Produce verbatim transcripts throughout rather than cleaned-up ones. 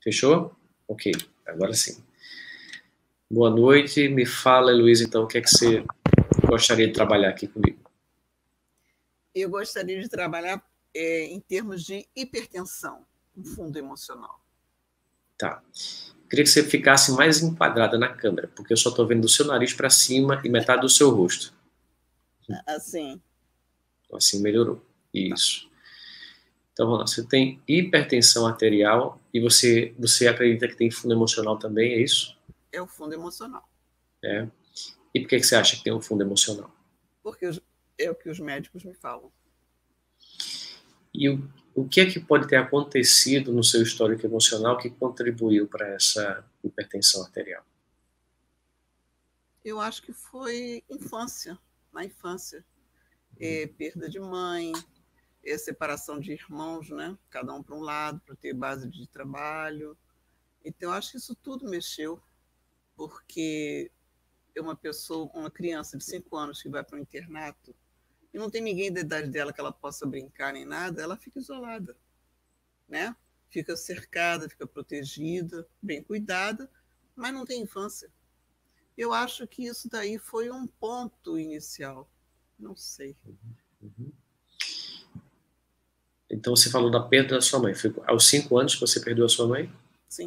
Fechou? Ok, agora sim. Boa noite, me fala, Luísa, então, o que é que você gostaria de trabalhar aqui comigo? Eu gostaria de trabalhar é, em termos de hipertensão, um fundo emocional. Tá. Queria que você ficasse mais enquadrada na câmera, porque eu só estou vendo do seu nariz para cima e metade do seu rosto. Assim. Assim melhorou. Isso. Então, vamos lá. Você tem hipertensão arterial e você, você acredita que tem fundo emocional também, é isso? É o fundo emocional. É. E por que, que você acha que tem um fundo emocional? Porque é o que os médicos me falam. E o, o que é que pode ter acontecido no seu histórico emocional que contribuiu para essa hipertensão arterial? Eu acho que foi infância, na infância. É, perda de mãe, é, separação de irmãos, né? Cada um para um lado, para ter base de trabalho. Então, eu acho que isso tudo mexeu, porque é uma pessoa, uma criança de cinco anos que vai para o internato e não tem ninguém da idade dela que ela possa brincar nem nada, ela fica isolada, né? Fica cercada, fica protegida, bem cuidada, mas não tem infância. Eu acho que isso daí foi um ponto inicial. Não sei. Uhum. Então você falou da perda da sua mãe. Foi aos cinco anos que você perdeu a sua mãe? Sim.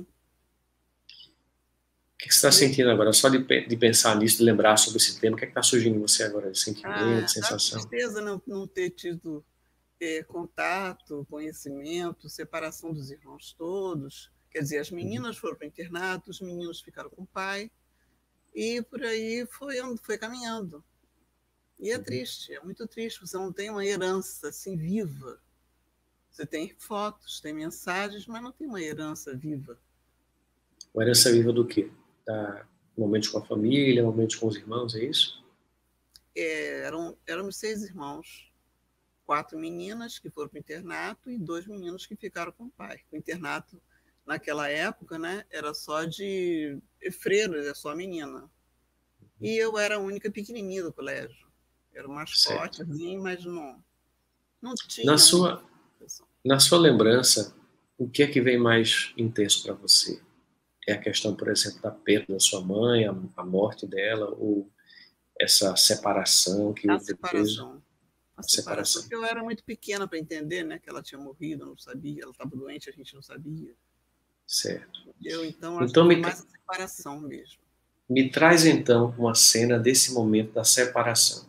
O que você está E eu, sentindo agora? Só de, de pensar nisso, de lembrar sobre esse tema, o que é está surgindo em você agora? De sentimento, a, a sensação? tristeza não, não ter tido é, contato, conhecimento, separação dos irmãos todos. Quer dizer, as Uhum. meninas foram para o internato, os meninos ficaram com o pai, e por aí foi, foi caminhando. E é Uhum. triste, é muito triste. Você não tem uma herança assim viva. Você tem fotos, tem mensagens, mas não tem uma herança viva. Uma herança viva do quê? Da, momentos com a família, momentos com os irmãos, é isso? É, eram, éramos seis irmãos, quatro meninas que foram para o internato e dois meninos que ficaram com o pai. O internato, naquela época, né, era só de freiras, é só menina. E eu era a única pequenininha do colégio. Era um Certo. mascotezinho, mas não, não Na tinha muita sua, proteção. na sua lembrança, o que é que vem mais intenso para você? É a questão, por exemplo, da perda da sua mãe, a, a morte dela, ou essa separação que A houve depois? separação. A A separação, separação. porque eu era muito pequena para entender, né, que ela tinha morrido, eu não sabia, ela estava doente, a gente não sabia. Certo. Eu, então, acho que Então, foi me, mais a separação mesmo. me traz então uma cena desse momento da separação.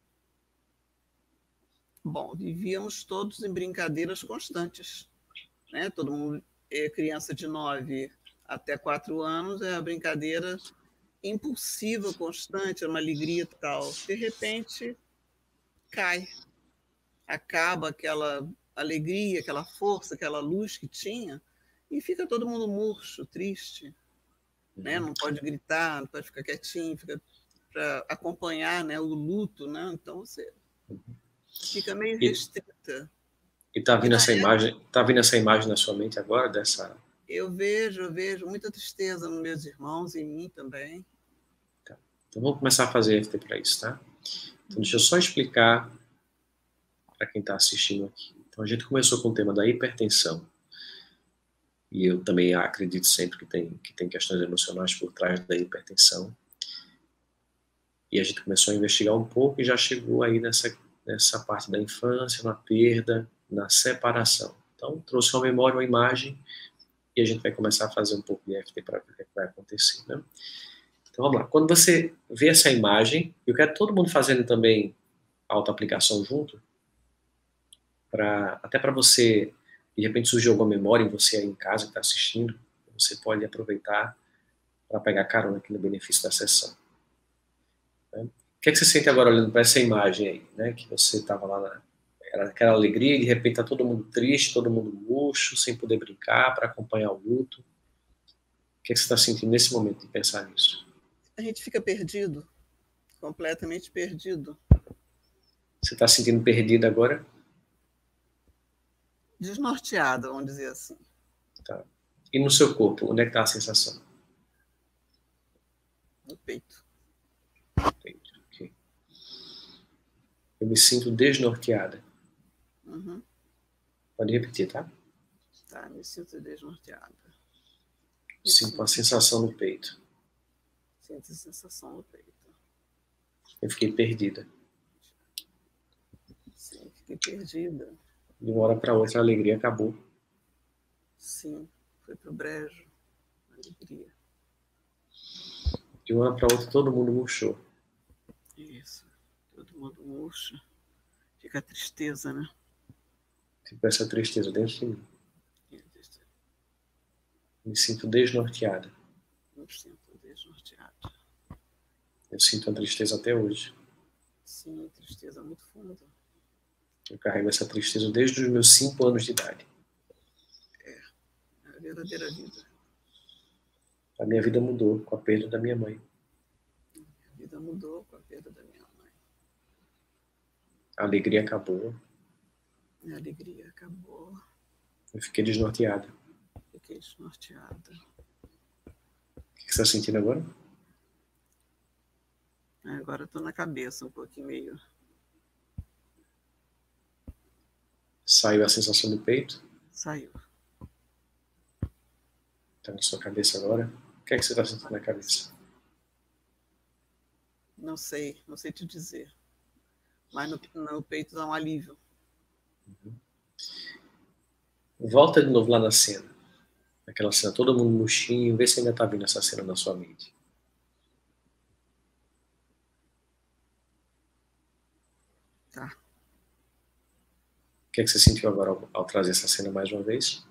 Bom, vivíamos todos em brincadeiras constantes, né? Todo mundo, é, criança de nove até quatro anos, é a brincadeira impulsiva, constante, é uma alegria tal. De repente, cai, acaba aquela alegria, aquela força, aquela luz que tinha, e fica todo mundo murcho, triste, né? Uhum. Não pode gritar, não pode ficar quietinho, fica para acompanhar, né, o luto, né? Então você fica meio E, restrita. e tá E vindo na essa imagem, tá vindo essa imagem na sua mente agora dessa. Eu vejo, eu vejo muita tristeza nos meus irmãos e em mim também. Tá. Então vamos começar a fazer F T para isso, tá? Então deixa eu Uhum. só explicar para quem está assistindo aqui. Então a gente começou com o tema da hipertensão. E eu também acredito sempre que tem, que tem questões emocionais por trás da hipertensão. E a gente começou a investigar um pouco e já chegou aí nessa, nessa parte da infância, na perda, na separação. Então, trouxe uma memória, uma imagem, e a gente vai começar a fazer um pouco de F T para ver o que vai acontecer. Né? Então, vamos lá. Quando você vê essa imagem, eu quero todo mundo fazendo também autoaplicação junto, pra, até para você, de repente, surgir alguma memória em você aí em casa que está assistindo, você pode aproveitar para pegar carona aqui no benefício da sessão. Né? O que, é que você sente agora olhando para essa imagem aí, né? Que você estava lá, na, era aquela alegria e de repente está todo mundo triste, todo mundo murcho, sem poder brincar, para acompanhar o luto. O que, é que você está sentindo nesse momento de pensar nisso? A gente fica perdido, completamente perdido, Você está sentindo perdido agora? desnorteado, vamos dizer assim, Tá. E no seu corpo, onde é que está a sensação? no peito. Entendi. Okay. Eu me sinto desnorteada. Uhum. Pode repetir, tá? Tá, me sinto desnorteada. Sinto uma sensação no peito. Sinto a sensação no peito. Eu fiquei perdida. Sim, fiquei perdida. De uma hora para outra a alegria acabou. Sim, foi pro brejo. Alegria. De uma hora para outra todo mundo murchou. Isso. Todo mundo murcha. Fica a tristeza, né? Fico essa tristeza dentro de mim. Me sinto desnorteada. Me sinto desnorteada. Eu sinto a tristeza até hoje. Sim, tristeza muito funda. Eu carrego essa tristeza desde os meus cinco anos de idade. É, é a verdadeira vida. A minha vida mudou com a perda da minha mãe. A vida mudou com a perda da minha mãe. A alegria acabou. A alegria acabou. Eu fiquei desnorteada. Fiquei desnorteada. O que você está sentindo agora? Agora estou na cabeça um pouquinho meio. Saiu a sensação do peito? Saiu. Está na sua cabeça agora? O que é que você está sentindo na cabeça? Não sei, não sei te dizer. Mas no, no peito dá um alívio. Uhum. Volta de novo lá na cena. Naquela cena, todo mundo murchinho. Vê se ainda está vindo essa cena na sua mente. Tá. O que é que você sentiu agora ao, ao trazer essa cena mais uma vez?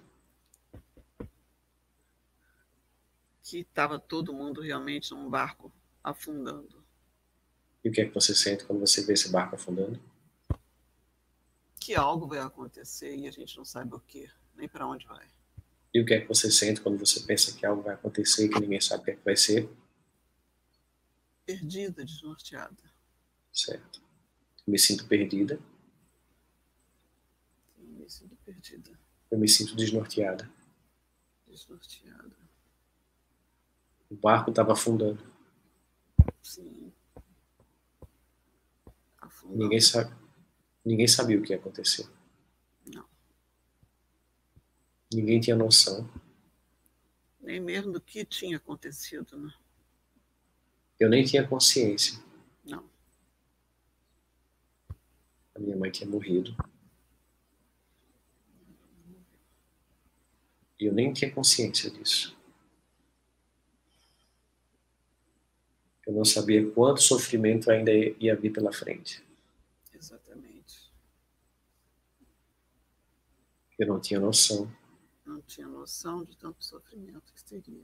Que estava todo mundo realmente num barco afundando. E o que é que você sente quando você vê esse barco afundando? Que algo vai acontecer e a gente não sabe o que, nem para onde vai. E o que é que você sente quando você pensa que algo vai acontecer e que ninguém sabe o que é que vai ser? Perdida, desnorteada. Certo. Eu me sinto perdida. Eu me sinto perdida. Eu me sinto desnorteada. Desnorteada. O barco estava afundando. Sim. Afundando. Ninguém sabe, ninguém sabia o que ia acontecer. Não. Ninguém tinha noção. Nem mesmo do que tinha acontecido, né? Eu nem tinha consciência. Não. A minha mãe tinha morrido. E eu nem tinha consciência disso. Eu não sabia quanto sofrimento ainda ia vir pela frente. Exatamente. Eu não tinha noção. Não tinha noção de tanto sofrimento que teria.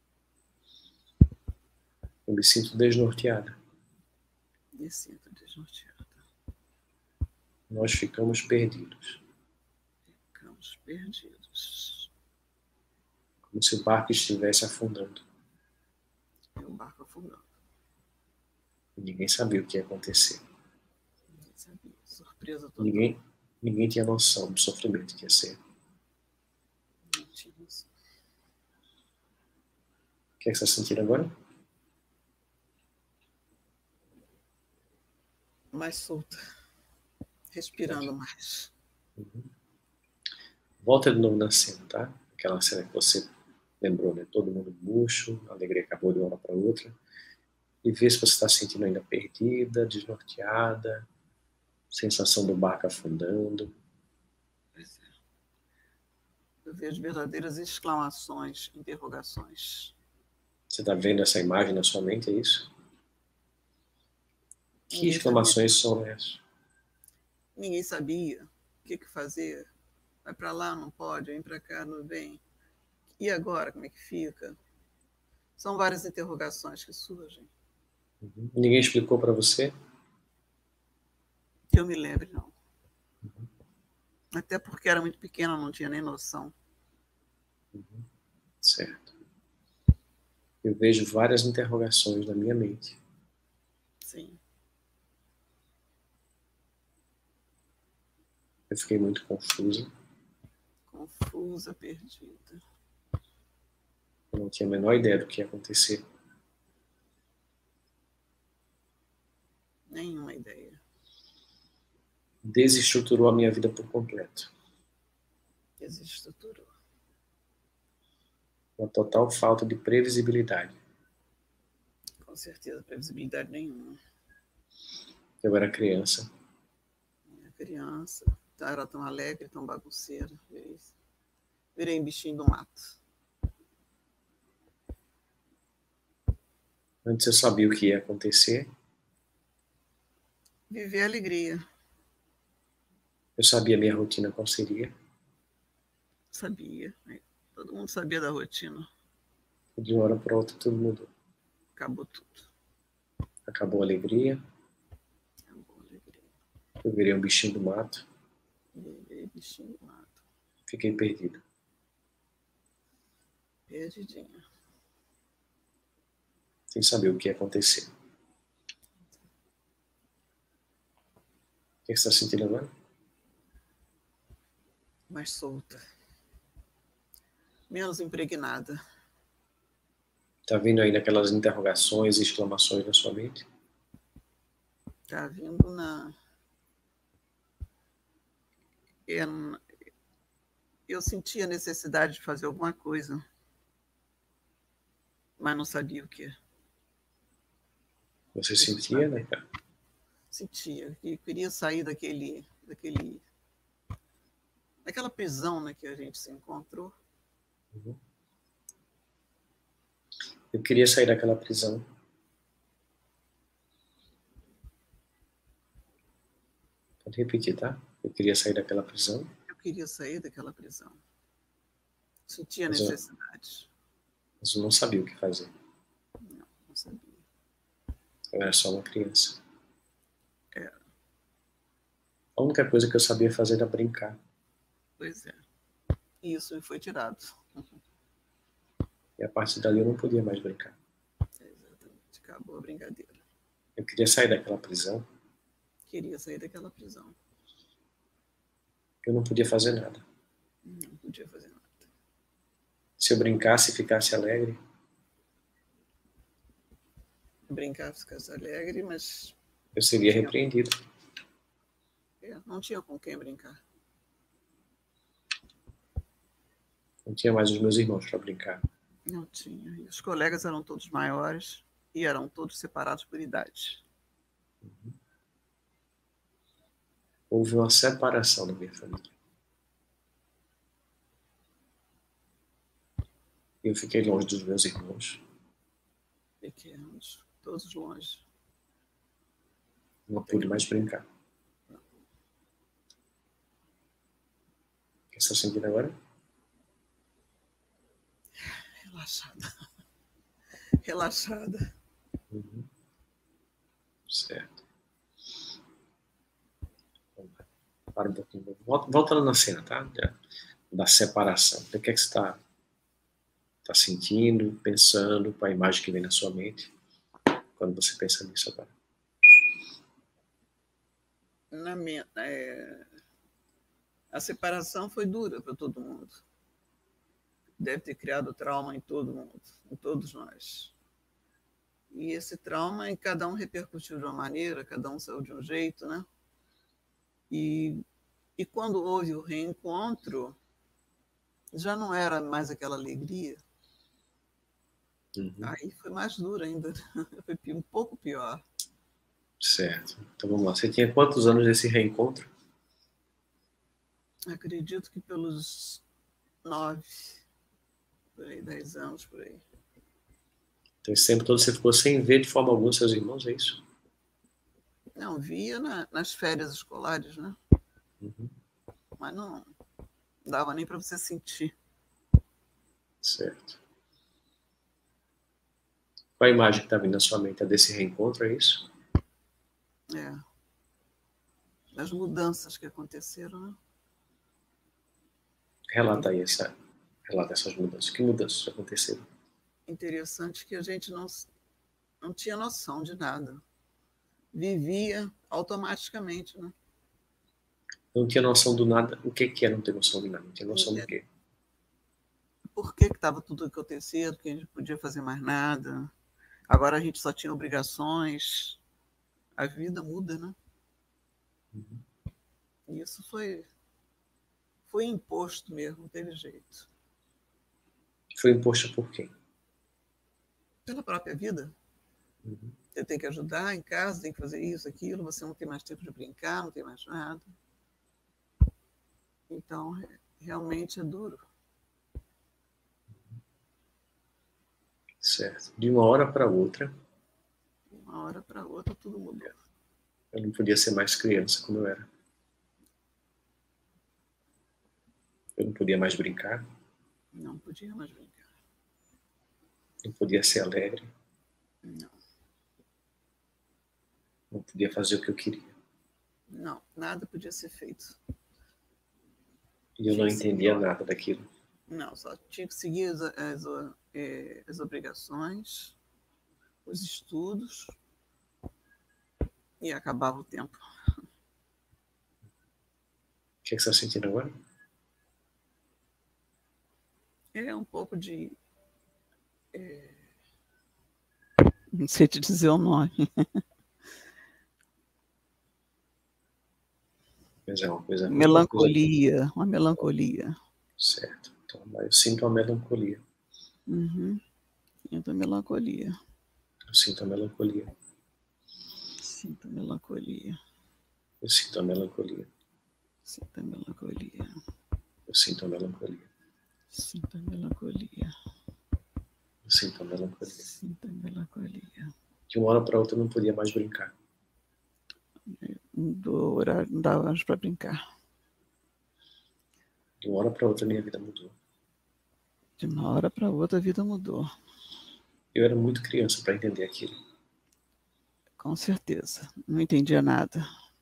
Eu me sinto desnorteada. Me sinto desnorteada. Nós ficamos perdidos. Ficamos perdidos. Como se o barco estivesse afundando. E o barco afundando. E ninguém sabia o que ia acontecer. Ninguém sabia. Surpresa total. Ninguém, ninguém tinha noção do sofrimento que ia ser. Não tinha noção. O que é que você está sentindo agora? Mais solta. Respirando mais. Uhum. Volta de novo na cena, tá? Aquela cena que você lembrou, né? Todo mundo murcho, a alegria acabou de uma hora para outra. E vê se você está se sentindo ainda perdida, desnorteada, sensação do barco afundando. Pois é. Eu vejo verdadeiras exclamações, interrogações. Você está vendo essa imagem na sua mente, é isso? Que Ninguém exclamações sabia. são essas? Ninguém sabia o que, que fazer. Vai para lá, não pode, vem para cá, não vem. E agora, como é que fica? São várias interrogações que surgem. Uhum. Ninguém explicou para você? Que eu me lembre, não. Uhum. Até porque era muito pequena, não tinha nem noção. Uhum. Certo. Eu vejo várias interrogações na minha mente. Sim. Eu fiquei muito confusa. Confusa, perdida. Eu não tinha a menor ideia do que ia acontecer. Nenhuma ideia. Desestruturou a minha vida por completo. Desestruturou. Uma total falta de previsibilidade. Com certeza, previsibilidade nenhuma. Eu era criança. Minha criança, era tão alegre, tão bagunceira. Virei, virei bichinho do mato. Antes eu sabia o que ia acontecer. Viver a alegria. Eu sabia a minha rotina qual seria. Sabia. Todo mundo sabia da rotina. E de uma hora para outra tudo mudou. Acabou tudo. Acabou a alegria. Acabou a alegria. Eu virei um bichinho do mato. Virei bichinho do mato. Fiquei perdido. Perdidinha. Sem saber o que ia acontecer. O que você está sentindo agora? Mais solta. Menos impregnada. Está vindo aí naquelas interrogações e exclamações na sua mente? Está vindo na... Eu, eu senti a necessidade de fazer alguma coisa, mas não sabia o que. Você sentia, né, cara? Sentia que queria sair daquele, daquele, daquela prisão, né, que a gente se encontrou. Uhum. Eu queria sair daquela prisão. Pode repetir, tá? Eu queria sair daquela prisão. Eu queria sair daquela prisão. Sentia Mas eu, necessidade. mas eu não sabia o que fazer. Não, não sabia. Eu era só uma criança. Era. A única coisa que eu sabia fazer era brincar. Pois é. E isso me foi tirado. E a partir dali eu não podia mais brincar. Exatamente. Acabou a brincadeira. Eu queria sair daquela prisão. Queria sair daquela prisão. Eu não podia fazer nada. Não podia fazer nada. Se eu brincasse e ficasse alegre, Brincar, ficasse alegre, mas... eu seria repreendido. É, não tinha com quem brincar. Não tinha mais os meus irmãos para brincar. Não tinha. E os colegas eram todos maiores e eram todos separados por idade. Uhum. Houve uma separação na minha família. Eu fiquei longe dos meus irmãos. Pequenos, todos longe. Não pude mais brincar. O que você está sentindo agora? Relaxada. Relaxada. Uhum. Certo. Vamos lá. Para um pouquinho. Volta, volta lá na cena, tá? Da, da separação. O que é que você está tá sentindo, pensando, com a imagem que vem na sua mente, quando você pensa nisso agora? Na minha, é... A separação foi dura para todo mundo. Deve ter criado trauma em todo mundo, em todos nós. E esse trauma, em cada um repercutiu de uma maneira, cada um saiu de um jeito, né? E, e quando houve o reencontro, já não era mais aquela alegria. Uhum. Aí foi mais duro ainda, foi um pouco pior. Certo. Então vamos lá. Você tinha quantos anos desse reencontro? Acredito que pelos nove, por aí, dez anos, por aí. Então esse tempo todo você ficou sem ver de forma alguma seus irmãos, é isso? Não, via na, nas férias escolares, né? Uhum. Mas não dava nem para você sentir. Certo. Qual a imagem que está vindo na sua mente? É desse reencontro, é isso? É. Das mudanças que aconteceram, né? Relata aí essa, relata essas mudanças. Que mudanças aconteceram? Interessante que a gente não, não tinha noção de nada. Vivia automaticamente, né? Não tinha noção do nada. O que que é não ter noção de nada? Não tinha noção do quê? Por que estava tudo acontecendo, que a gente não podia fazer mais nada. Agora a gente só tinha obrigações. A vida muda, né? Uhum. E isso foi, foi imposto mesmo, não teve jeito. Foi imposta por quem? Pela própria vida. Uhum. Você tem que ajudar em casa, tem que fazer isso, aquilo, você não tem mais tempo de brincar, não tem mais nada. Então, realmente é duro. Certo. De uma hora para outra. De uma hora para outra, tudo mudou. Eu não podia ser mais criança como eu era. Eu não podia mais brincar. Não podia mais brincar. Não podia ser alegre. Não. Não podia fazer o que eu queria. Não, nada podia ser feito. E eu não entendia nada daquilo. Não, só tinha que seguir as, as, as obrigações, os estudos, e acabava o tempo. O que, é que você está sentindo agora? É um pouco de... É, não sei te dizer o nome. Mas é uma coisa... Melancolia, coisa... uma melancolia. Certo. Então, eu sinto a melancolia. Uhum. Sinto a melancolia. Eu sinto a melancolia. Sinto a melancolia. Eu sinto a melancolia. Sinto a melancolia. Eu sinto a melancolia. Sinto a melancolia. Eu sinto a melancolia. Sinto a melancolia. De uma hora para outra eu não podia mais brincar. Do horário não dava mais para brincar. De uma hora para outra minha vida mudou. De uma hora para outra a vida mudou. Eu era muito criança para entender aquilo. Com certeza. Não entendia nada.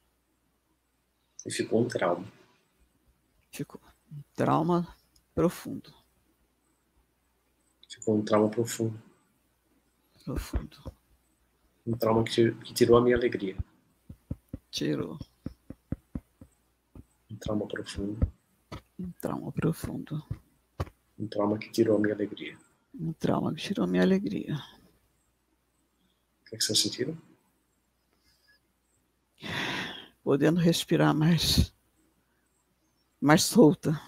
E ficou um trauma. Ficou um trauma profundo. Ficou um trauma profundo. Profundo. Um trauma que, que tirou a minha alegria. Tirou. Um trauma profundo. Um trauma profundo. Um trauma que tirou a minha alegria. Um trauma que tirou a minha alegria. O que, é que vocês sentiram? Podendo respirar mais, mais solta.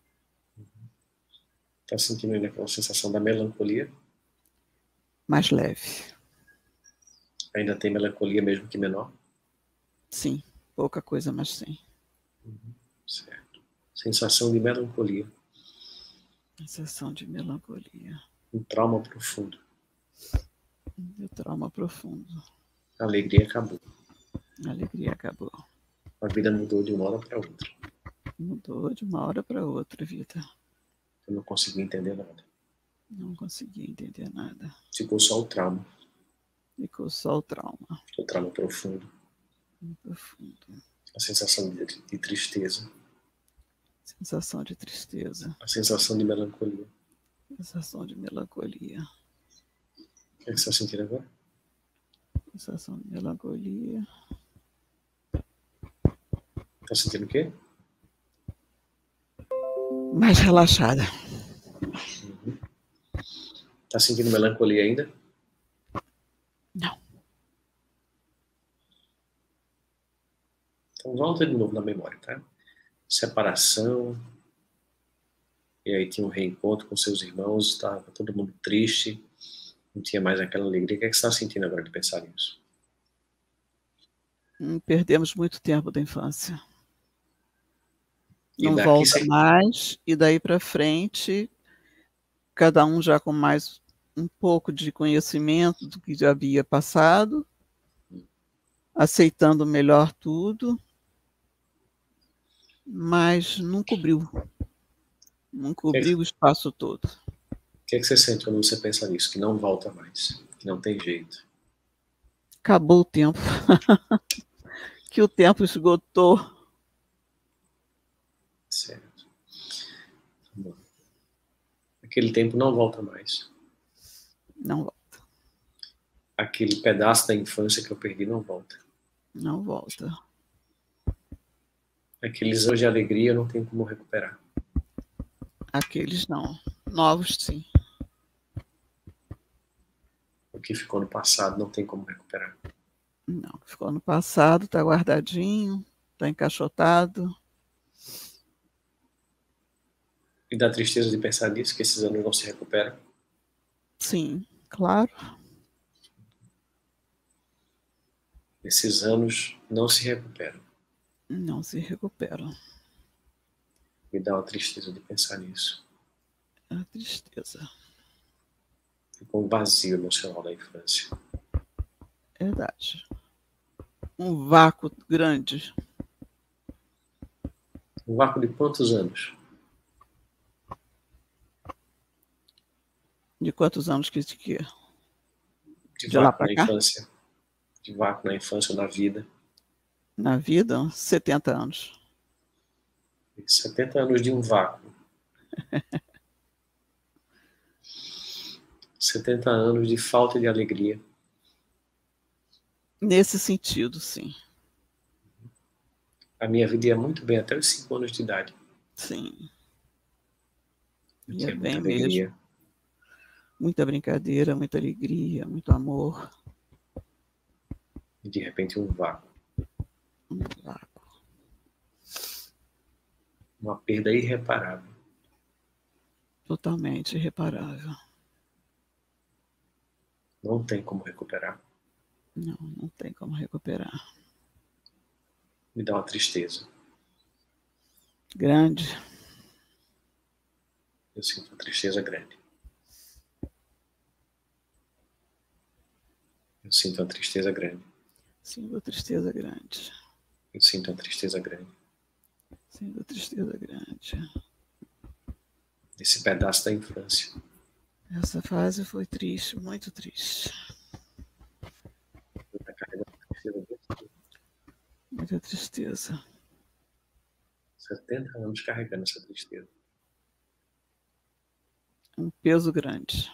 Está sentindo ainda aquela sensação da melancolia? Mais leve. Ainda tem melancolia mesmo que menor? Sim, pouca coisa, mas sim. Uhum. Certo. Sensação de melancolia. Sensação de melancolia. Um trauma profundo. Um trauma profundo. A alegria acabou. A alegria acabou. A vida mudou de uma hora para outra. Mudou de uma hora para outra a vida. Eu não consegui entender nada. Não consegui entender nada. Ficou só o trauma. Ficou só o trauma. O trauma profundo. Profundo. A sensação de, de tristeza. Sensação de tristeza. A sensação de melancolia. Sensação de melancolia. O que, é que você está sentindo agora? Sensação de melancolia. Está sentindo o quê? Mais relaxada. Uhum. Está sentindo melancolia ainda? Não. Então volta de novo na memória, tá? Separação. E aí tinha um reencontro com seus irmãos, estava todo mundo triste, não tinha mais aquela alegria. O que é que você está sentindo agora de pensar nisso? Hum, perdemos muito tempo da infância. E não volta sem... mais, e daí para frente, cada um já com mais um pouco de conhecimento do que já havia passado, aceitando melhor tudo, mas não cobriu, não cobriu que... o espaço todo. O que é que você sente quando você pensa nisso, que não volta mais, que não tem jeito? Acabou o tempo, que o tempo esgotou. Certo. Bom. Aquele tempo não volta mais. Não volta. Aquele pedaço da infância que eu perdi não volta. Não volta. Aqueles anos de alegria eu não tenho como recuperar. Aqueles não. Novos, sim. O que ficou no passado não tem como recuperar. Não, o que ficou no passado está guardadinho, está encaixotado. E dá tristeza de pensar nisso, que esses anos não se recuperam? Sim, claro. Esses anos não se recuperam. Não se recuperam. Me dá uma tristeza de pensar nisso. É a tristeza. Ficou um vazio emocional da infância. Verdade. Um vácuo grande. Um vácuo de quantos anos? De quantos anos que que De de lá vácuo para na cá? infância. De vácuo na infância ou na vida. Na vida, setenta anos. setenta anos de um vácuo. setenta anos de falta de alegria. Nesse sentido, sim. A minha vida ia muito bem até os cinco anos de idade. Sim. Eu Ia tinha muita bem alegria. mesmo. Muita brincadeira, muita alegria, muito amor. E de repente um vácuo. Um vácuo. Uma perda irreparável. Totalmente irreparável. Não tem como recuperar. Não, não tem como recuperar. Me dá uma tristeza. Grande. Eu sinto uma tristeza grande. Eu sinto uma tristeza grande. Sinto tristeza grande. Eu sinto uma tristeza grande. Sinto tristeza grande. Esse pedaço da infância. Essa fase foi triste, muito triste. Eu tô carregando tristeza desse. Muita tristeza. setenta anos carregando essa tristeza. Um peso grande.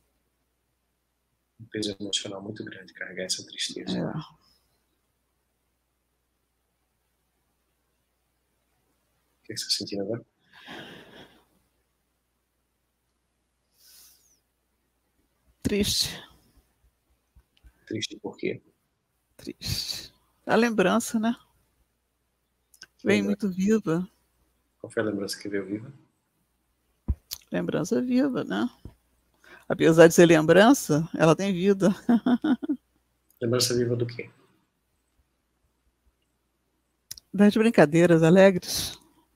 Um peso emocional muito grande carregar essa tristeza. É. O que você está sentindo agora? Triste. Triste por quê? Triste. A lembrança, né? Vem muito viva. Qual foi a lembrança que veio viva? Lembrança viva, né? Apesar de ser lembrança, ela tem vida. Lembrança viva do quê? Das brincadeiras alegres.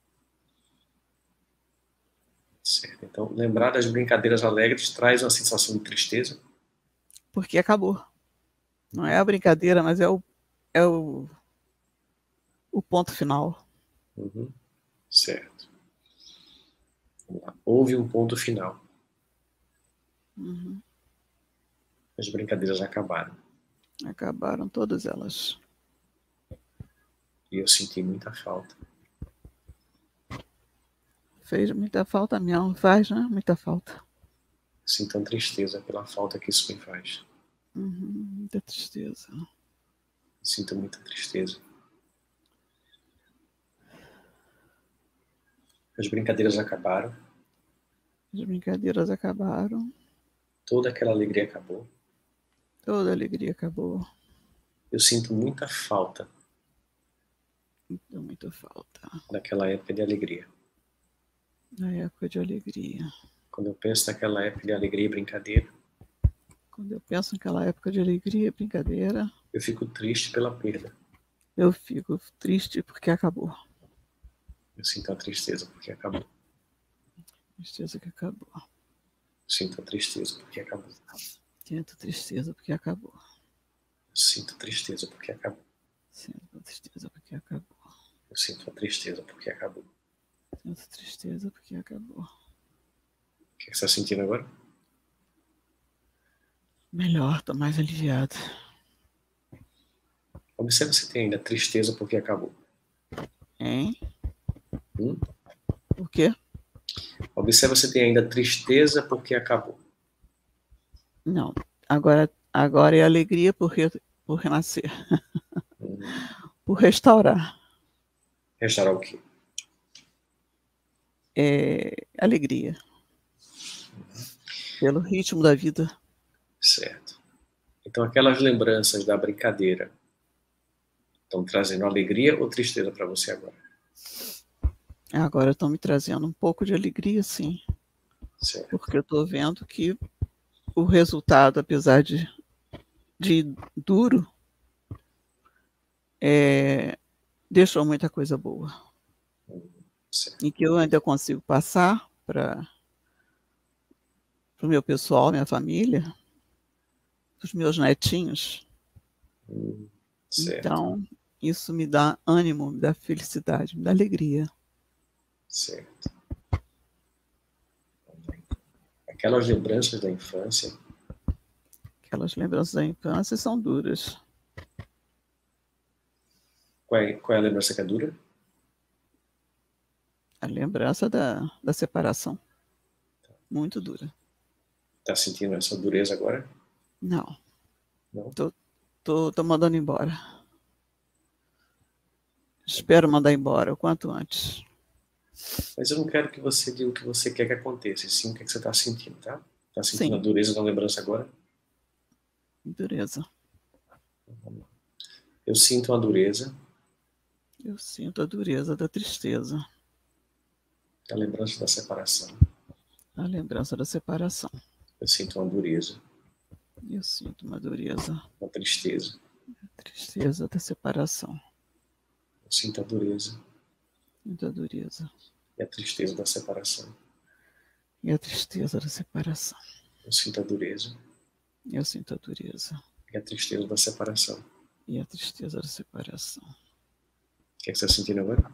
Certo. Então, lembrar das brincadeiras alegres traz uma sensação de tristeza? Porque acabou. Não é a brincadeira, mas é o, é o, o ponto final. Uhum. Certo. Vamos lá. Houve um ponto final. Uhum. As brincadeiras acabaram. Acabaram todas elas. E eu senti muita falta. Fez muita falta mesmo, faz, né? Muita falta. Sinto uma tristeza pela falta que isso me faz. Uhum. Muita tristeza. Sinto muita tristeza. As brincadeiras acabaram. As brincadeiras acabaram. Toda aquela alegria acabou. Toda a alegria acabou. Eu sinto muita falta. Deu muita falta. Daquela época de alegria. Na época de alegria. Quando eu penso naquela época de alegria e brincadeira, Quando eu penso naquela época de alegria e brincadeira, eu fico triste pela perda. eu fico triste porque acabou. Eu sinto a tristeza porque acabou. Tristeza que acabou. Eu sinto a tristeza porque acabou. Sinto tristeza porque acabou. Eu sinto tristeza porque acabou. Sinto tristeza porque acabou. Eu sinto a tristeza porque acabou. Sinto tristeza porque acabou. O que você está sentindo agora? Melhor, tô mais aliviada. Observe se tem ainda tristeza porque acabou. Hein? Hum? O quê? Observe se tem ainda tristeza porque acabou. Não. Agora, agora é alegria por, re, por renascer. Hum. Por restaurar. Restaurar o quê? É, alegria. Pelo ritmo da vida. Certo. Então aquelas lembranças da brincadeira estão trazendo alegria ou tristeza para você agora? Agora estão me trazendo um pouco de alegria, sim. Certo. Porque eu estou vendo que o resultado, apesar de, de duro, é, deixou muita coisa boa. Certo. E que eu ainda consigo passar para o meu pessoal, minha família, os meus netinhos. Hum, certo. Então, isso me dá ânimo, me dá felicidade, me dá alegria. Certo. Aquelas lembranças da infância. Aquelas lembranças da infância são duras. Qual é, qual é a lembrança que é dura? A lembrança da, da separação. Muito dura. Está sentindo essa dureza agora? Não. Não? Tô, tô, tô mandando embora. Espero mandar embora o quanto antes. Mas eu não quero que você diga o que você quer que aconteça, e sim o que, é que você está sentindo, tá? Está sentindo Sim. a dureza da lembrança agora? Dureza. Eu sinto uma dureza. Eu sinto a dureza da tristeza. A lembrança da separação. A lembrança da separação. Eu sinto uma dureza. Eu sinto uma dureza. Uma tristeza. A tristeza da separação. Eu sinto a dureza. Muita dureza. E a tristeza da separação. E a tristeza da separação. Eu sinto a dureza. Eu sinto a dureza. E a tristeza da separação. E a tristeza da separação. O que é que você está sentindo agora?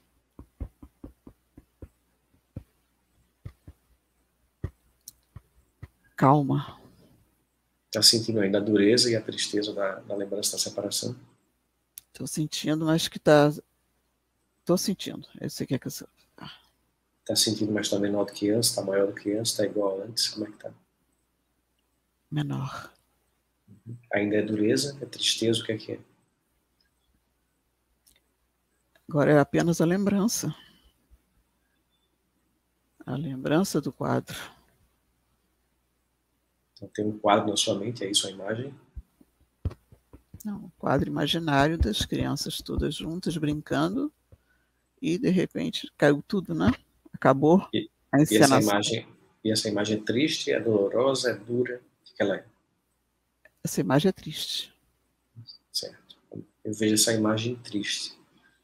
Calma. Está sentindo ainda a dureza e a tristeza da, da lembrança da separação? Estou sentindo, mas que está... Estou sentindo. Eu sei que é que eu... Ah. Está sentindo, mas está menor do que antes? Está maior do que antes? Está igual a antes? Como é que está? Menor. Ainda é dureza? É tristeza? O que é que é? Agora é apenas a lembrança. A lembrança do quadro. Então tem um quadro na sua mente, é isso a imagem? Não, um quadro imaginário das crianças todas juntas brincando e de repente caiu tudo, né? Acabou e, a encenação. E essa imagem, e essa imagem é triste, é dolorosa, é dura? O que ela é? Essa imagem é triste. Certo. Eu vejo essa imagem triste.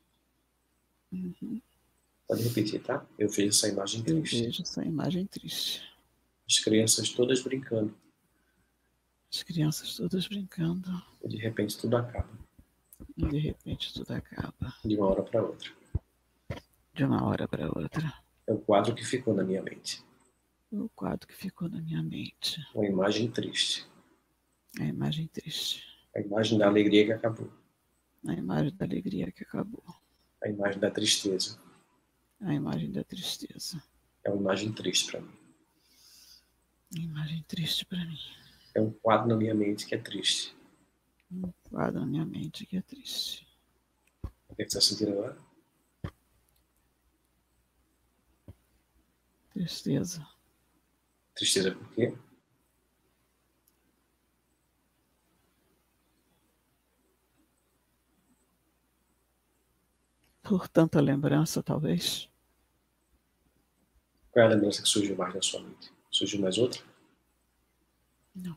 Uhum. Pode repetir, tá? Eu vejo essa imagem triste. Eu vejo essa imagem triste. As crianças todas brincando. As crianças todas brincando. E de repente tudo acaba. E de repente tudo acaba. De uma hora para outra. De uma hora para outra. É o quadro que ficou na minha mente. O quadro que ficou na minha mente. Uma imagem triste. A imagem triste. A imagem da alegria que acabou. A imagem da alegria que acabou. A imagem da tristeza. A imagem da tristeza. É uma imagem triste para mim. A imagem triste para mim. É um quadro na minha mente que é triste. Um quadro na minha mente que é triste. O que é que você está sentindo agora? Tristeza. Tristeza por quê? Por tanta lembrança, talvez. Qual é a lembrança que surgiu mais na sua mente? Surgiu mais outra? Não.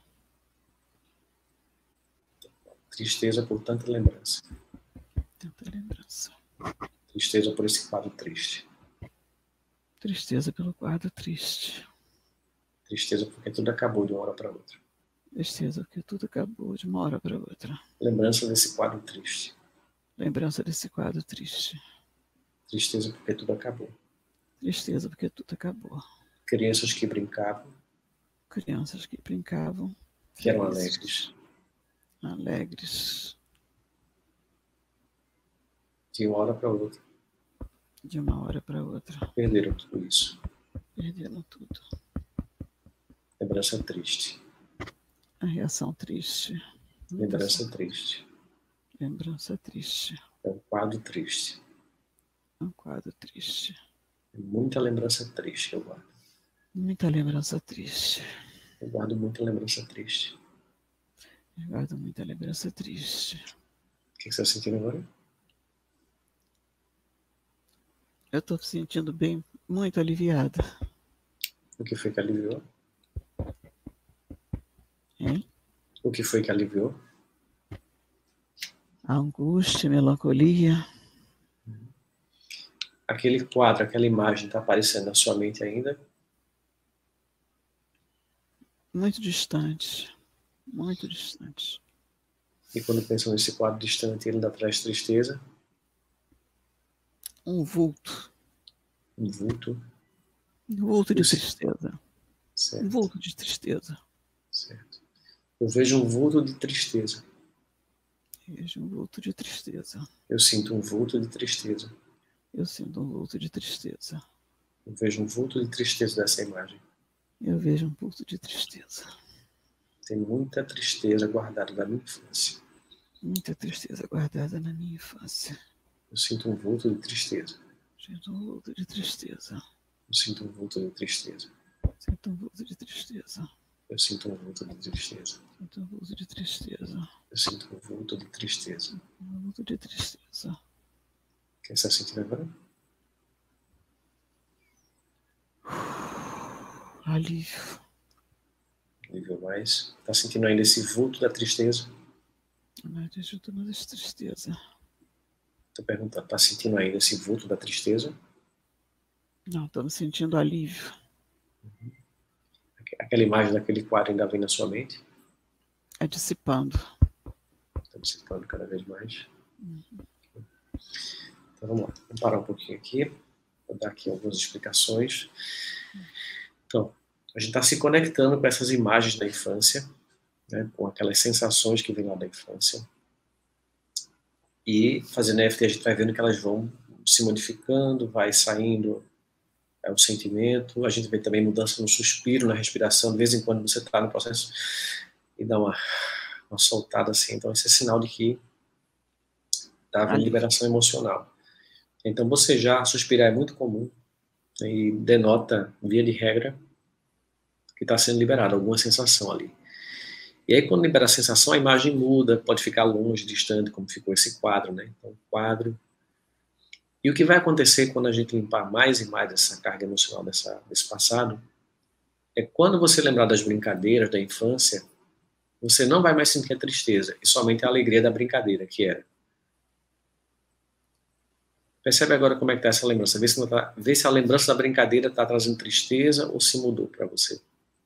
Tristeza por tanta lembrança. Tanta lembrança. Tristeza por esse quadro triste. Tristeza pelo quadro triste. Tristeza porque tudo acabou de uma hora para outra. Tristeza porque tudo acabou de uma hora para outra. Lembrança desse quadro triste. Lembrança desse quadro triste. Tristeza porque tudo acabou. Tristeza porque tudo acabou. Crianças que brincavam. Crianças que brincavam. Que eram felizes, alegres. Alegres. De uma hora para outra. De uma hora para outra. Perderam tudo isso. Perderam tudo. Lembrança triste. A reação triste. Lembrança triste. Lembrança triste. É um quadro triste. É um quadro triste. É muita lembrança triste que eu guardo. Muita lembrança triste. Eu guardo muita lembrança triste. Eu guardo muita lembrança triste. O que você está sentindo agora? Eu estou me sentindo bem, muito aliviada. O que foi que aliviou? Hein? O que foi que aliviou? A angústia, a melancolia. Aquele quadro, aquela imagem está aparecendo na sua mente ainda? Muito distante. Muito distante. E quando pensa nesse quadro distante, ele ainda traz tristeza? Um vulto. Um vulto? Um vulto de Eu sei. tristeza. Certo. Um vulto de tristeza. Certo. Eu vejo um vulto de tristeza. Eu vejo um vulto de tristeza. Eu sinto um vulto de tristeza. Eu sinto um vulto de tristeza. Eu vejo um vulto de tristeza dessa imagem. Eu vejo um vulto de tristeza. Tem muita tristeza guardada da minha infância. Muita tristeza guardada na minha infância. Eu sinto um vulto de tristeza. Sinto um vulto de tristeza. Eu sinto um vulto de tristeza. Sinto um vulto de tristeza. Eu sinto um vulto de tristeza. Sinto um vulto de tristeza. Eu sinto um vulto de tristeza. Um vulto de tristeza. O que você está sentindo agora? Alívio. Nível mais. Está sentindo ainda esse vulto da tristeza? Não te ajuda mais tristeza. Estou perguntando, está sentindo ainda esse vulto da tristeza? Não, estou me sentindo alívio. Aquela imagem daquele quadro ainda vem na sua mente? É dissipando. Está dissipando cada vez mais. Uhum. Então vamos lá, vamos parar um pouquinho aqui. Vou dar aqui algumas explicações. Então, a gente está se conectando com essas imagens da infância, né, com aquelas sensações que vêm lá da infância. E fazendo E F T, a gente vai vendo que elas vão se modificando, vai saindo é, o sentimento. A gente vê também mudança no suspiro, na respiração. De vez em quando você está no processo e dá uma, uma soltada assim. Então, esse é sinal de que está havendo liberação emocional. Então, bocejar, suspirar é muito comum, né, e denota, via de regra, que está sendo liberada alguma sensação ali. E aí, quando libera a sensação, a imagem muda, pode ficar longe, distante, como ficou esse quadro, né? Então, quadro. E o que vai acontecer quando a gente limpar mais e mais essa carga emocional dessa, desse passado, é quando você lembrar das brincadeiras da infância, você não vai mais sentir a tristeza, e somente a alegria da brincadeira, que era. Percebe agora como é que está essa lembrança. Vê se, tá, vê se a lembrança da brincadeira está trazendo tristeza ou se mudou para você.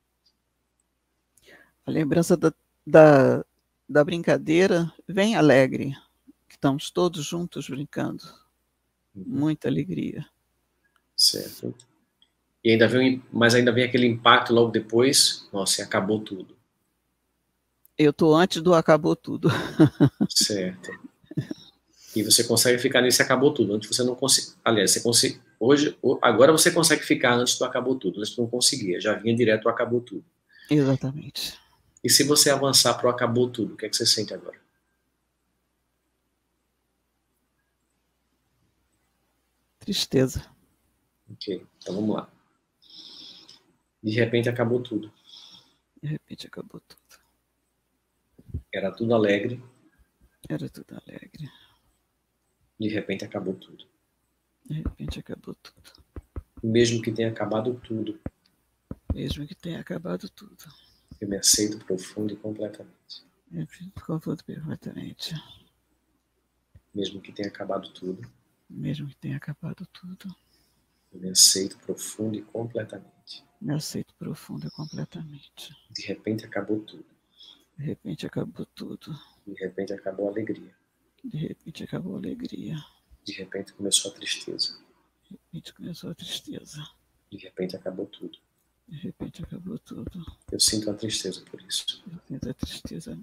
A lembrança da, da, da brincadeira vem alegre. Estamos todos juntos brincando. Uhum. Muita alegria. Certo. E ainda vem, mas ainda vem aquele impacto logo depois. Nossa, e acabou tudo. Eu estou antes do acabou tudo. Certo. E você consegue ficar nesse acabou tudo. Antes você não conseguia. Aliás, você consegue. Hoje, agora você consegue ficar antes do acabou tudo. Antes não conseguia. Já vinha direto ao acabou tudo. Exatamente. E se você avançar para o acabou tudo, o que é que você sente agora? Tristeza. Ok, então vamos lá. De repente acabou tudo. De repente acabou tudo. Era tudo alegre. Era tudo alegre. De repente acabou tudo. De repente acabou tudo. Mesmo que tenha acabado tudo. Mesmo que tenha acabado tudo. Eu me aceito profundo e completamente. Eu me confundo completamente. Mesmo que tenha acabado tudo. Mesmo que tenha acabado tudo. Eu me aceito profundo e completamente. Me aceito profundo e completamente. De repente acabou tudo. De repente acabou tudo. De repente acabou a alegria. De repente acabou a alegria. De repente começou a tristeza. De repente começou a tristeza. De repente acabou tudo. De repente acabou tudo. Eu sinto a tristeza por isso. Eu sinto a tristeza.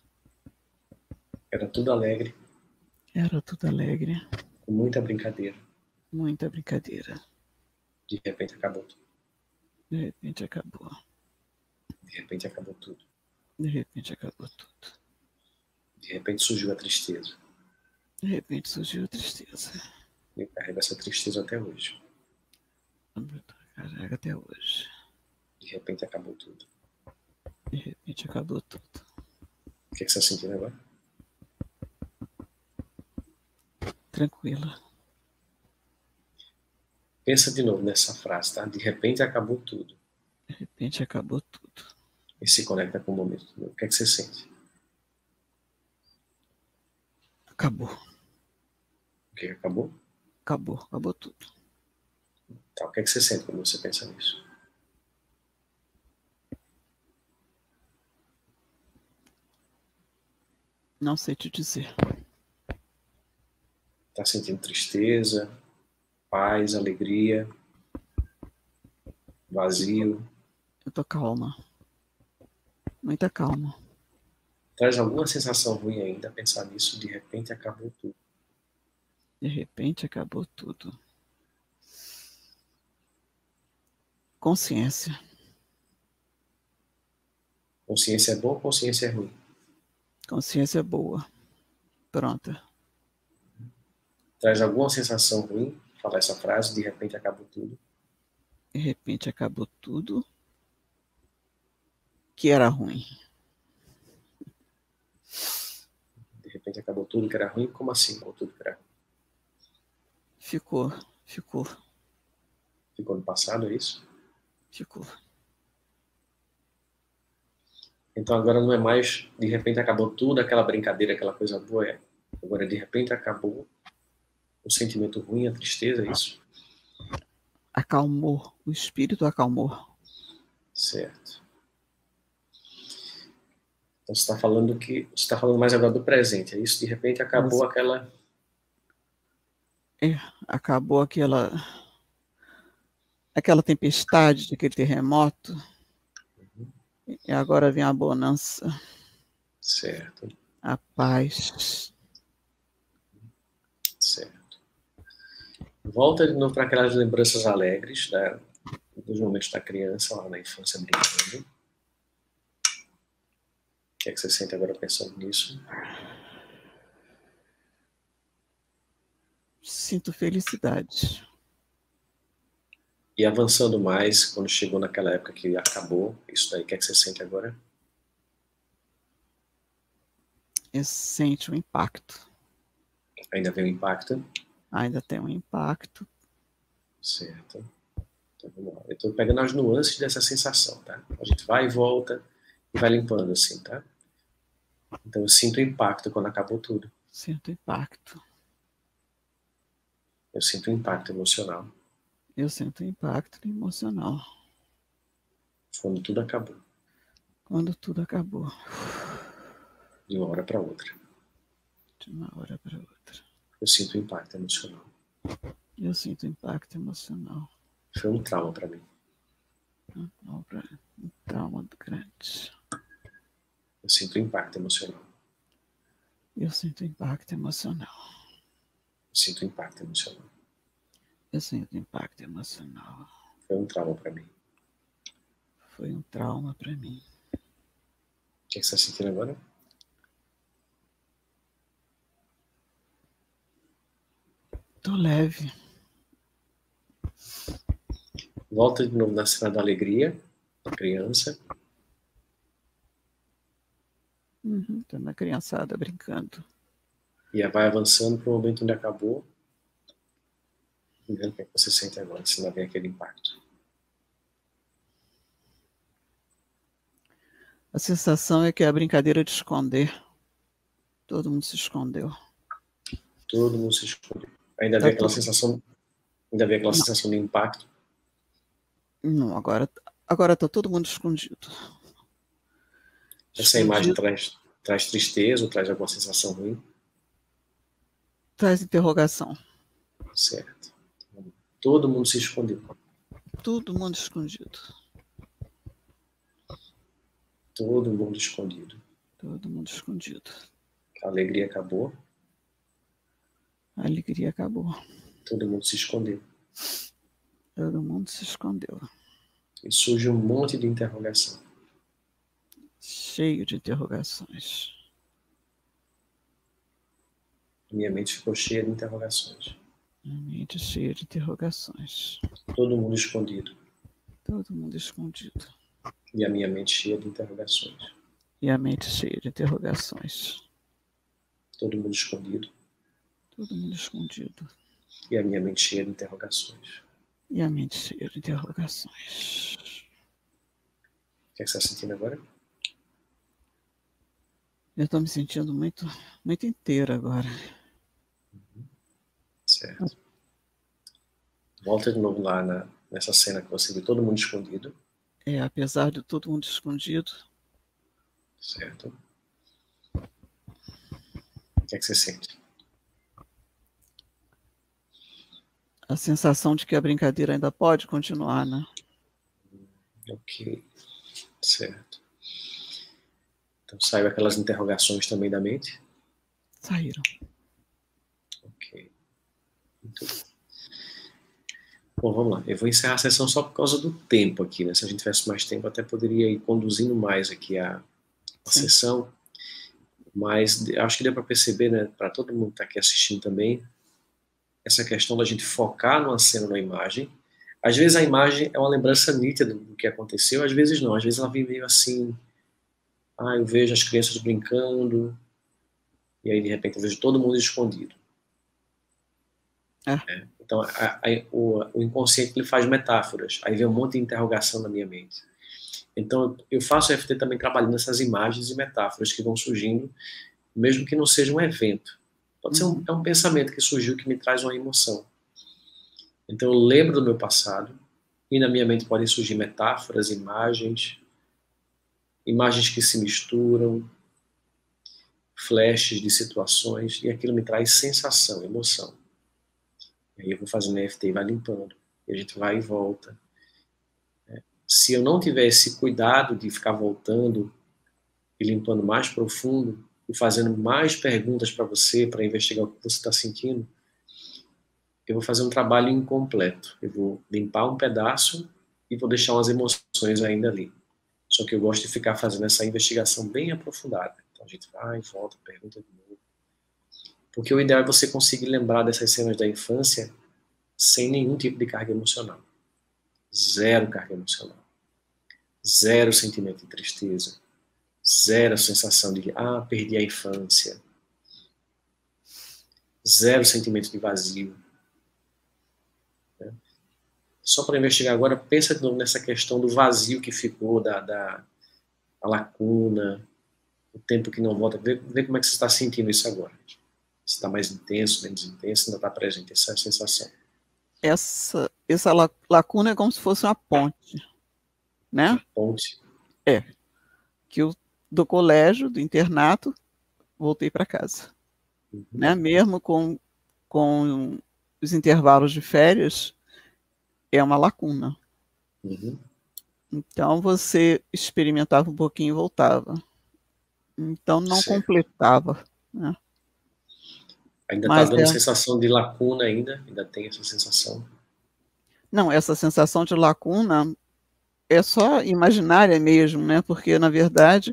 Era tudo alegre. Era tudo alegre. Com muita brincadeira. Muita brincadeira. De repente acabou tudo. De repente acabou. De repente acabou tudo. De repente acabou tudo. De repente surgiu a tristeza. De repente surgiu a tristeza. Eu carrego essa tristeza até hoje. Carrega até hoje. De repente acabou tudo. De repente acabou tudo. O que, é que você está sentindo agora? Tranquila. Pensa de novo nessa frase, tá? De repente acabou tudo. De repente acabou tudo. E se conecta com o momento. O que é que você sente? Acabou. O que acabou? Acabou. Acabou tudo. Tá, o que é que você sente quando você pensa nisso? Não sei te dizer. Tá sentindo tristeza, paz, alegria, vazio? Eu tô calma. Muita calma. Traz alguma sensação ruim ainda pensar nisso? De repente acabou tudo. De repente acabou tudo. Consciência. Consciência é boa ou consciência é ruim? Consciência boa. Pronta. Traz alguma sensação ruim falar essa frase? De repente acabou tudo. De repente acabou tudo que era ruim. De repente acabou tudo que era ruim? Como assim acabou tudo que era ruim? Ficou, ficou, Ficou no passado, é isso? ficou. Então agora não é mais de repente acabou tudo, aquela brincadeira, aquela coisa boa. É. Agora de repente acabou o sentimento ruim, a tristeza, é isso? Acalmou, o espírito acalmou. Certo. Então você está falando que você está falando mais agora do presente, é isso? De repente acabou Mas, aquela é, acabou aquela aquela tempestade, aquele terremoto. E agora vem a bonança, certo, a paz. certo. Volta de novo para aquelas lembranças alegres, né, dos momentos da criança lá na infância brincando. O que é que você sente agora pensando nisso? Sinto felicidade. E avançando mais, quando chegou naquela época que acabou, isso daí, o que é que você sente agora? Eu sinto o impacto. Ainda vem o impacto? Ainda tem um impacto. Certo. Então vamos lá. Eu estou pegando as nuances dessa sensação, tá? A gente vai e volta e vai limpando assim, tá? Então eu sinto o impacto quando acabou tudo. Sinto impacto. Eu sinto o impacto emocional Eu sinto impacto emocional. quando tudo acabou, Quando tudo acabou. de uma hora para outra. De uma hora para outra. Eu sinto o impacto emocional. Eu sinto impacto emocional. Foi um trauma para mim. Um trauma grande. Eu sinto o impacto emocional. Eu sinto impacto emocional. Eu sinto o impacto emocional. Eu sinto impacto emocional. Foi um trauma para mim. Foi um trauma para mim. O que você está sentindo agora? Tô leve. Volta de novo na cena da alegria, da criança. Uhum, tô na criançada brincando. E vai avançando para o momento onde acabou. E vendo o que você sente agora, se não vem aquele impacto. A sensação é que é a brincadeira de esconder. Todo mundo se escondeu. Todo mundo se escondeu. Ainda Tá vem aquela tudo... sensação, ainda vem aquela não. sensação de impacto. Não, agora, agora tá todo mundo escondido. Essa Escondido. imagem traz, traz tristeza ou traz alguma sensação ruim? Traz interrogação. Certo. Todo mundo se escondeu. Todo mundo escondido. Todo mundo escondido. Todo mundo escondido. A alegria acabou. A alegria acabou. Todo mundo se escondeu. Todo mundo se escondeu. E surge um monte de interrogação. Cheio de interrogações. Minha mente ficou cheia de interrogações. Minha mente cheia de interrogações. Todo mundo escondido. Todo mundo escondido. E a minha mente cheia de interrogações. E a mente cheia de interrogações. Todo mundo escondido. Todo mundo escondido. E a minha mente cheia de interrogações. E a mente cheia de interrogações. O que é que você está sentindo agora? Eu estou me sentindo muito, muito inteira agora. Certo. Volta de novo lá na, nessa cena que você viu todo mundo escondido. É, apesar de todo mundo escondido. Certo. O que é que você sente? A sensação de que a brincadeira ainda pode continuar, né? Ok. Certo. Então saiu aquelas interrogações também da mente? Saíram. Ok. Muito bem. Bom, vamos lá. Eu vou encerrar a sessão só por causa do tempo aqui, né? Se a gente tivesse mais tempo, até poderia ir conduzindo mais aqui a, a sessão. Mas acho que deu para perceber, né, para todo mundo que está aqui assistindo também, essa questão da gente focar numa cena, numa imagem. Às vezes a imagem é uma lembrança nítida do que aconteceu, às vezes não. Às vezes ela vem meio assim, ah, eu vejo as crianças brincando, e aí de repente eu vejo todo mundo escondido. É. É. Então a, a, o, o inconsciente ele faz metáforas, aí vem um monte de interrogação na minha mente. Então eu faço F T também trabalhando nessas imagens e metáforas que vão surgindo, mesmo que não seja um evento. Pode ser um, é um pensamento que surgiu que me traz uma emoção. Então eu lembro do meu passado e na minha mente podem surgir metáforas, imagens, imagens que se misturam, flashes de situações, e aquilo me traz sensação, emoção. E aí eu vou fazendo F T e vai limpando. E a gente vai e volta. Se eu não tiver esse cuidado de ficar voltando e limpando mais profundo, e fazendo mais perguntas para você, para investigar o que você está sentindo, eu vou fazer um trabalho incompleto. Eu vou limpar um pedaço e vou deixar umas emoções ainda ali. Só que eu gosto de ficar fazendo essa investigação bem aprofundada. Então a gente vai e volta, pergunta de novo. Porque o ideal é você conseguir lembrar dessas cenas da infância sem nenhum tipo de carga emocional. Zero carga emocional. Zero sentimento de tristeza. Zero sensação de, ah, perdi a infância. Zero sentimento de vazio. Né? Só para investigar agora, pensa de novo nessa questão do vazio que ficou, da, da a lacuna, o tempo que não volta. Vê, vê como é que você está sentindo isso agora. Se está mais intenso, menos intenso, ainda está presente essa sensação. Essa, essa lacuna é como se fosse uma ponte, né? Uma ponte? É. Que eu, do colégio, do internato, voltei para casa. Uhum. Né? Mesmo com, com os intervalos de férias, é uma lacuna. Uhum. Então, você experimentava um pouquinho e voltava. Então, não certo. Completava. Né? Ainda está dando é... sensação de lacuna ainda? Ainda tem essa sensação? Não, essa sensação de lacuna é só imaginária mesmo, né? Porque, na verdade,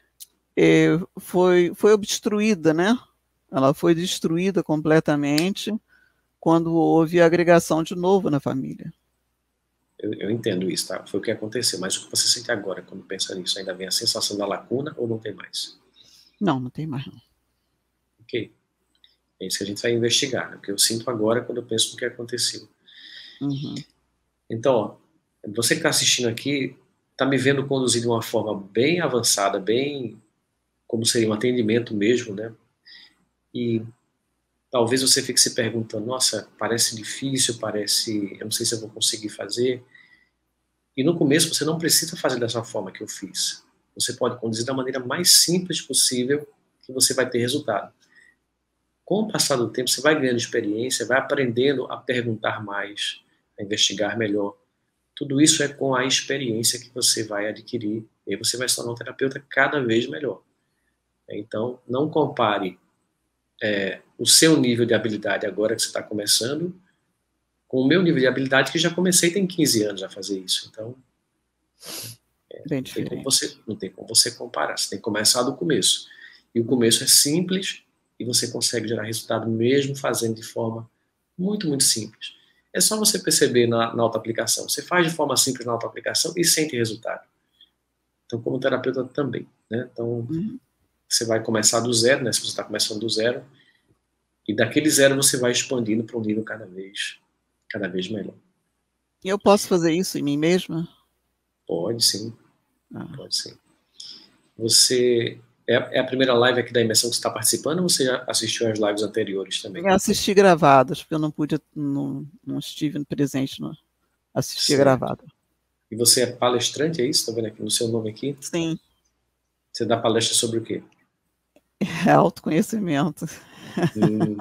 é, foi, foi obstruída, né? Ela foi destruída completamente quando houve a agregação de novo na família. Eu, eu entendo isso, tá? Foi o que aconteceu. Mas o que você sente agora quando pensa nisso? Ainda vem a sensação da lacuna ou não tem mais? Não, não tem mais não. Ok. É isso que a gente vai investigar, né? O que eu sinto agora quando eu penso no que aconteceu. Uhum. Então, ó, você que está assistindo aqui, está me vendo conduzir de uma forma bem avançada, bem como seria um atendimento mesmo, né? E talvez você fique se perguntando, nossa, parece difícil, parece, eu não sei se eu vou conseguir fazer. E no começo você não precisa fazer dessa forma que eu fiz. Você pode conduzir da maneira mais simples possível que você vai ter resultado. Com o passar do tempo, você vai ganhando experiência, vai aprendendo a perguntar mais, a investigar melhor. Tudo isso é com a experiência que você vai adquirir, e aí você vai se tornar um terapeuta cada vez melhor. Então, não compare é, o seu nível de habilidade agora que você está começando com o meu nível de habilidade que já comecei tem quinze anos a fazer isso. Então, é, não, tem como você, não tem como você comparar, você tem que começar do começo. E o começo é simples e você consegue gerar resultado mesmo fazendo de forma muito, muito simples. É só você perceber na, na auto-aplicação. Você faz de forma simples na auto-aplicação e sente resultado. Então, como terapeuta também, né? Então, uhum. Você vai começar do zero, né? Se você está começando do zero, e daquele zero você vai expandindo para um nível cada vez, cada vez melhor. Eu posso fazer isso em mim mesma? Pode sim, Ah. pode sim. Você, é, é a primeira live aqui da imersão que você está participando ou você já assistiu às lives anteriores também? Eu assisti gravadas, porque eu não pude, não, não estive presente, não. Assisti Certo. gravado. E você é palestrante, é isso? Estou vendo aqui no seu nome aqui? Sim. Você dá palestra sobre o quê? É autoconhecimento. Hum.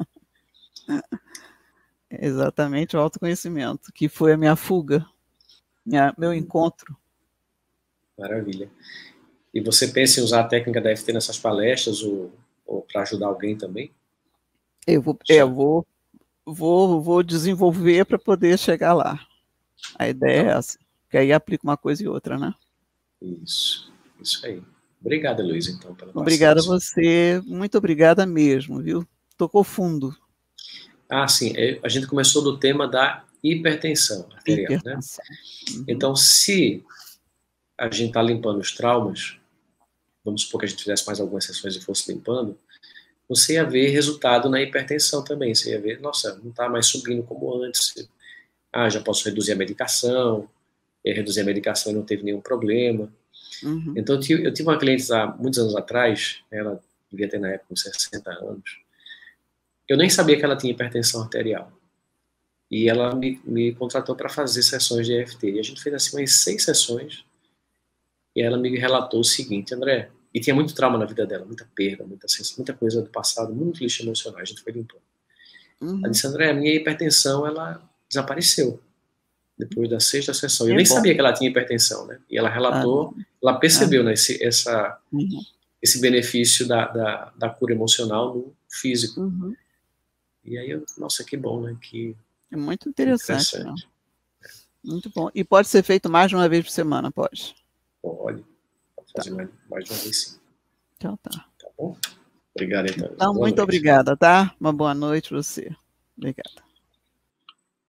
É exatamente o autoconhecimento, que foi a minha fuga, minha, meu encontro. Maravilha. E você pensa em usar a técnica da E F T nessas palestras ou, ou para ajudar alguém também? Eu vou, é, eu vou, vou, vou desenvolver para poder chegar lá. A ideia tá. é essa, que aí aplica uma coisa e outra, né? Isso, isso aí. Obrigada, Luiz, então, pela Obrigada a você, muito obrigada mesmo, viu? Tocou fundo. Ah, sim, a gente começou do tema da hipertensão arterial, hipertensão. né? Uhum. Então, se a gente está limpando os traumas, vamos supor que a gente fizesse mais algumas sessões e fosse limpando, você ia ver resultado na hipertensão também. Você ia ver, nossa, não está mais subindo como antes. Ah, já posso reduzir a medicação. Eu reduzi a medicação e não teve nenhum problema. Uhum. Então, eu tive, eu tive uma cliente há muitos anos atrás, ela devia ter na época uns sessenta anos. Eu nem sabia que ela tinha hipertensão arterial. E ela me, me contratou para fazer sessões de E F T. E a gente fez assim umas seis sessões. E ela me relatou o seguinte, André, e tinha muito trauma na vida dela, muita perda, muita, muita coisa do passado, muito lixo emocional, a gente foi limpando. Uhum. Ela disse, André, a minha hipertensão, ela desapareceu depois da sexta sessão. Eu é nem bom. sabia que ela tinha hipertensão, né? E ela relatou, ah, ela percebeu, ah, né, esse, essa, uhum. esse benefício da, da, da cura emocional no físico. Uhum. E aí, eu, nossa, que bom, né? Que, é muito interessante, interessante. Né? Muito bom. E pode ser feito mais de uma vez por semana, pode? Pode. Pode fazer tá. mais, mais de uma vez, sim. Então tá. Tá bom? Obrigado, então. Então, boa muito noite. Obrigada, tá? Uma boa noite para você. Obrigada.